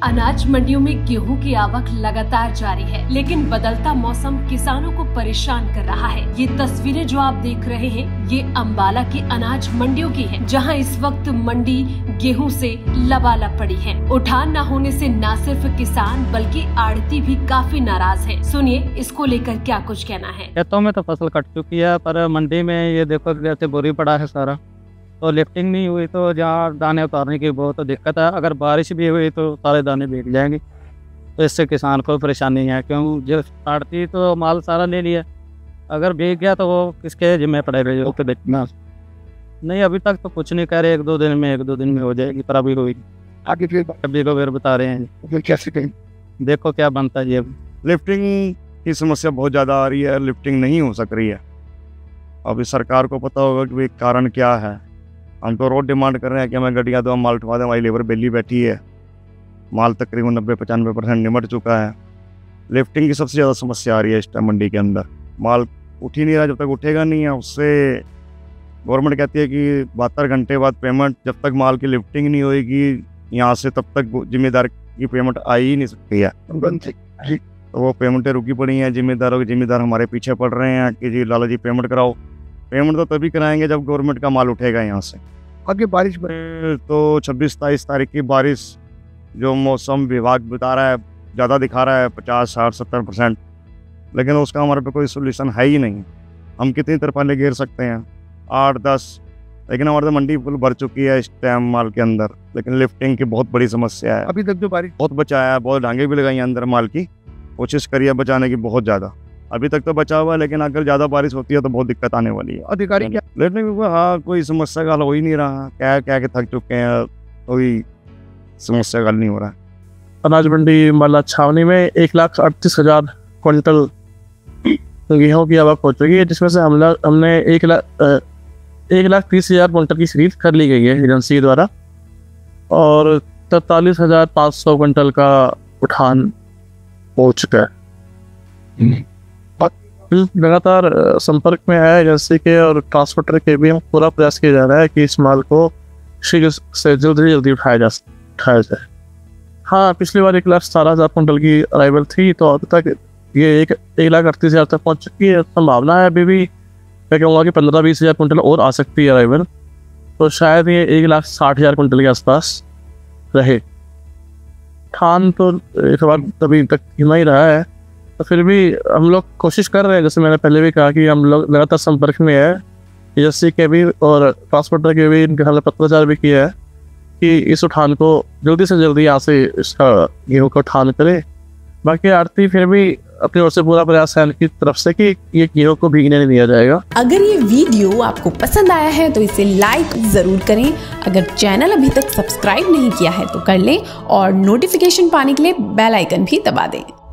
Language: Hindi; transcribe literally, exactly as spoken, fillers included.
अनाज मंडियों में गेहूं की आवक लगातार जारी है, लेकिन बदलता मौसम किसानों को परेशान कर रहा है। ये तस्वीरें जो आप देख रहे हैं, ये अम्बाला की अनाज मंडियों की हैं, जहां इस वक्त मंडी गेहूं से लबालब पड़ी है। उठान न होने से न सिर्फ किसान बल्कि आड़ती भी काफी नाराज है। सुनिए इसको लेकर क्या कुछ कहना है। खेतों में तो फसल कट चुकी है, पर मंडी में ये देखो जैसे बोरी पड़ा है सारा, तो लिफ्टिंग नहीं हुई तो जहाँ दाने उतारने की बहुत दिक्कत है। अगर बारिश भी हुई तो सारे दाने भीग जाएंगे, तो इससे किसान को परेशानी है। क्यों जो आड़ती तो माल सारा ले लिया, अगर भीग गया तो वो किसके जिम्मे पड़ेगा जो पे देखना। नहीं अभी तक तो कुछ नहीं कह रहे, एक दो दिन में एक दो दिन में हो जाएगी, पर अभी हुई आगे फिर अभी को फिर बता रहे हैं फिर कैसे कहें, देखो क्या बनता है। ये लिफ्टिंग की समस्या बहुत ज़्यादा आ रही है, लिफ्टिंग नहीं हो सक रही है। अभी सरकार को पता होगा कि कारण क्या है। हम तो रोड डिमांड कर रहे हैं कि हमें गड्डियाँ तो हम माल उठवा दें, हमारी लेबर बेली बैठी है, माल तकरीबन नब्बे पचानवे परसेंट निमट चुका है। लिफ्टिंग की सबसे ज़्यादा समस्या आ रही है इस टाइम मंडी के अंदर। माल उठ ही नहीं रहा, जब तक उठेगा नहीं है उससे गवर्नमेंट कहती है कि बहत्तर घंटे बाद पेमेंट। जब तक माल की लिफ्टिंग नहीं होएगी यहाँ से, तब तक जिम्मेदार की पेमेंट आ ही नहीं सकती है। तो वो पेमेंटें रुकी पड़ी हैं, जिम्मेदारों के जिम्मेदार हमारे पीछे पड़ रहे हैं कि जी लाला जी पेमेंट कराओ। पेमेंट तो तभी कराएंगे जब गवर्नमेंट का माल उठेगा यहाँ से। आगे बारिश तो छब्बीस सताईस तारीख की बारिश जो मौसम विभाग बता रहा है, ज़्यादा दिखा रहा है पचास साठ सत्तर परसेंट, लेकिन उसका हमारे पे कोई सोल्यूशन है ही नहीं। हम कितनी तरपालें घेर सकते हैं, आठ दस, लेकिन हमारे तो मंडी फुल भर चुकी है इस टाइम माल के अंदर। लेकिन लिफ्टिंग की बहुत बड़ी समस्या है। अभी तक जो बारिश बहुत बचाया है, बहुत डांगे भी लगाई हैं अंदर माल की, कोशिश करिए बचाने की बहुत ज़्यादा। अभी तक तो बचा हुआ है, लेकिन अगर ज़्यादा बारिश होती है तो बहुत दिक्कत आने वाली है। अधिकारी क्या लेटने में हाँ कोई समस्या का हल हो ही नहीं रहा, क्या क्या के थक चुके हैं, कोई समस्या का हल नहीं हो रहा है। अनाज मंडी अम्बाला छावनी में एक लाख अड़तीस हजार क्विंटल गेहूँ की आवक हो चुकी है, जिसमें से हम लोग हमने एक लाख एक लाख तीस हजार क्विंटल की खरीद कर ली गई है एजेंसी द्वारा, और तैतालीस हजार पाँच सौ क्विंटल का उठान हो चुका है। लगातार संपर्क में है एजेंसी के और ट्रांसपोर्टर के भी। हम पूरा प्रयास किया जा रहा है कि इस माल को शीघ्र से जल्दी से जल्दी उठाया जा उठाया जाए। हाँ, पिछली बार एक लाख सतारह हज़ार कुंटल की अराइवल थी, तो अभी तक ये एक एक लाख अड़तीस हज़ार तक पहुँच चुकी है। संभावना है अभी भी मैं कहूँगा कि पंद्रह बीस हज़ार कुंटल और आ सकती है अराइवल, तो शायद ये एक लाख साठ हज़ार कुंटल के आसपास रहे। खान तो एक बार तभी तक हिमा ही रहा है, तो फिर भी हम लोग कोशिश कर रहे हैं। जैसे मैंने पहले भी कहा कि हम लोग लगातार संपर्क में है एजेंसी के भी और ट्रांसपोर्टर के भी। इनके हमने पत्राचार भी किया है कि इस उठान को जल्दी से जल्दी यहाँ से इसका गेहूँ का उठान करे। बाकी आरती फिर भी अपनी ओर से पूरा प्रयास है इनकी तरफ से कि ये गेहूँ को भीगने नहीं दिया जाएगा। अगर ये वीडियो आपको पसंद आया है तो इसे लाइक जरूर करें। अगर चैनल अभी तक सब्सक्राइब नहीं किया है तो कर लें, और नोटिफिकेशन पाने के लिए बेल आइकन भी दबा दें।